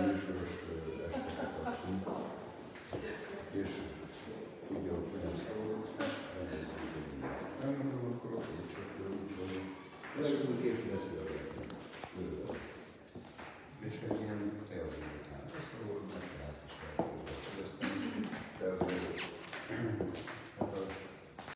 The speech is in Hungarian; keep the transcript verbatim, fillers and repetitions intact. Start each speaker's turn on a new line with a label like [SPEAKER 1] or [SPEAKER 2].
[SPEAKER 1] műsoros esteket adtunk, és tudja, hogy olyan szavak, elkezdjük a mindent. Nem mondom, akkor ott egy csak úgy van, és akkor később beszélgetünk. És egy ilyen